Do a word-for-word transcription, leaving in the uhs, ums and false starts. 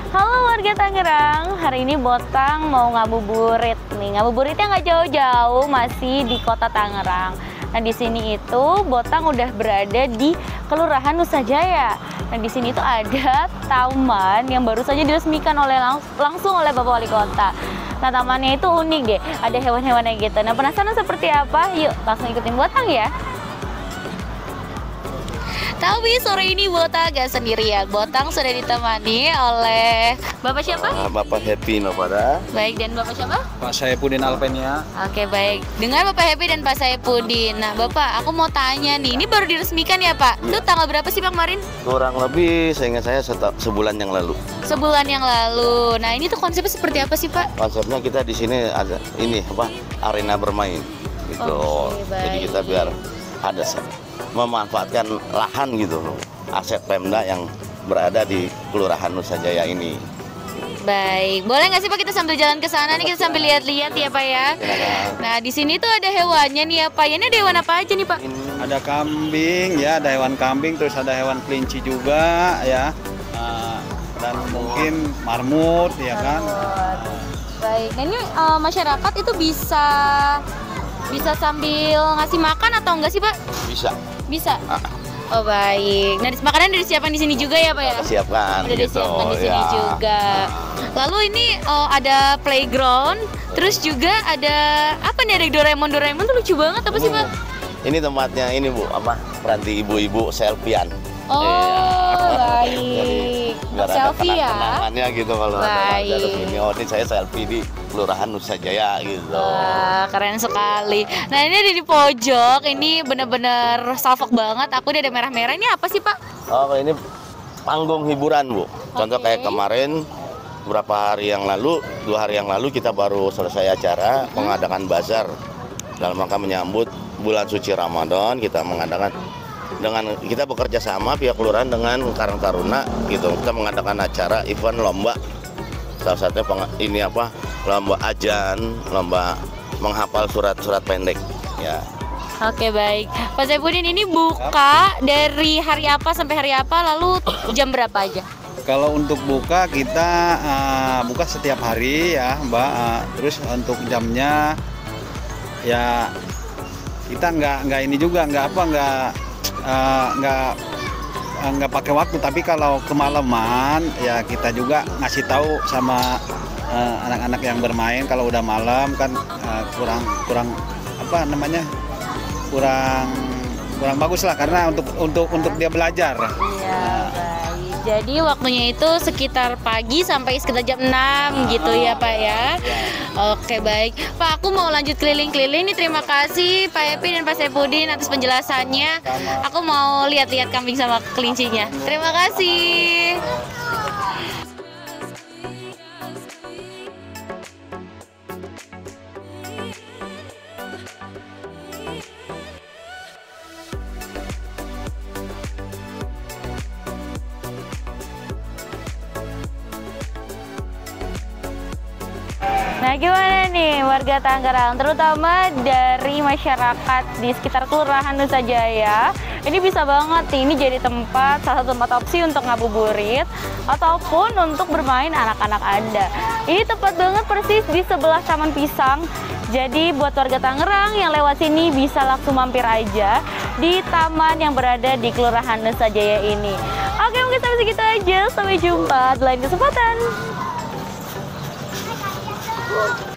Halo warga Tangerang, hari ini Botang mau ngabuburit nih. Ngabuburitnya nggak jauh-jauh, masih di kota Tangerang. Nah di sini itu Botang udah berada di Kelurahan Nusa Jaya. Nah di sini tuh ada taman yang baru saja diresmikan oleh langs langsung oleh Bapak Wali Kota. Nah tamannya itu unik deh, ada hewan-hewannya gitu. Nah penasaran seperti apa? Yuk langsung ikutin Botang ya. Tapi sore ini Botang gak sendirian. Botang sudah ditemani oleh Bapak siapa? Uh, Bapak Happy Novara. Baik, dan Bapak siapa? Pak Saipudin Alpenia. Oke, baik. Dengan Bapak Happy dan Pak Saipudin. Nah, Bapak, aku mau tanya nih, ini baru diresmikan ya, Pak? Itu tanggal berapa sih, Pak, kemarin? Kurang lebih, seingat saya sebulan yang lalu. Sebulan yang lalu. Nah, ini tuh konsepnya seperti apa sih, Pak? Konsepnya kita di sini ada ini apa? Arena bermain. Gitu. Oke, baik. Jadi kita biar ada memanfaatkan lahan gitu, aset Pemda yang berada di Kelurahan Nusa Jaya ini. Baik, boleh nggak sih Pak kita sambil jalan ke sana nih, kita sambil lihat-lihat ya Pak ya. Nah di sini tuh ada hewannya nih ya Pak. Ini ada hewan apa aja nih Pak? Ada kambing ya, ada hewan kambing, terus ada hewan kelinci juga ya, uh, dan mungkin marmut ya kan. Baik, nah ini uh, masyarakat itu bisa bisa sambil ngasih makan atau enggak sih Pak? Bisa. Bisa. Oh baik. Nah makanan udah disiapkan di sini juga ya Pak ya? Siapkan. Udah gitu, disiapkan di sini ya. juga. Lalu ini oh, ada playground, terus juga ada apa nih, ada Doraemon Doraemon tuh lucu banget apa sih Pak? Ini tempatnya ini Bu, apa? Peranti ibu-ibu selfiean. Oh iya. baik. Biar ada Selfie ya? kenang-kenangannya gitu kalau Baik. ada ini. Oh ini saya selfie di Kelurahan Nusa Jaya gitu. Wah, keren sekali. Nah ini ada di pojok, ini bener-bener salfok banget. Aku udah ada merah-merah. Ini apa sih Pak? Oh ini panggung hiburan Bu. Contoh Oke. kayak kemarin beberapa hari yang lalu, dua hari yang lalu kita baru selesai acara hmm. mengadakan bazar dalam rangka menyambut bulan suci Ramadan. Kita mengadakan dengan kita bekerja sama pihak kelurahan dengan Karang Taruna gitu. Kita mengadakan acara event lomba. Salah satunya ini apa? Lomba ajan, lomba menghafal surat-surat pendek ya. Oke baik. Pak Saipudin ini buka dari hari apa sampai hari apa, lalu jam berapa aja? Kalau untuk buka kita uh, buka setiap hari ya Mbak. Uh, terus untuk jamnya ya kita nggak nggak ini juga nggak apa nggak uh, nggak nggak pakai waktu, tapi kalau kemalaman ya kita juga ngasih tahu sama anak-anak uh, yang bermain kalau udah malam kan uh, kurang kurang apa namanya kurang kurang bagus lah, karena untuk untuk untuk dia belajar. Iya, baik. Jadi waktunya itu sekitar pagi sampai sekitar jam enam gitu ya Pak ya. Oke baik. Pak, aku mau lanjut keliling-keliling nih. Terima kasih Pak Happy dan Pak Saipudin atas penjelasannya. Aku mau lihat-lihat kambing sama kelincinya. Terima kasih. Nah gimana nih warga Tangerang, terutama dari masyarakat di sekitar Kelurahan Nusa Jaya, ini bisa banget nih, ini jadi tempat, salah satu tempat opsi untuk ngabuburit ataupun untuk bermain anak-anak Anda. Ini tepat banget persis di sebelah Taman Pisang. Jadi buat warga Tangerang yang lewat sini bisa langsung mampir aja di taman yang berada di Kelurahan Nusa Jaya ini. Oke, mungkin sampai segitu aja, sampai jumpa di lain kesempatan.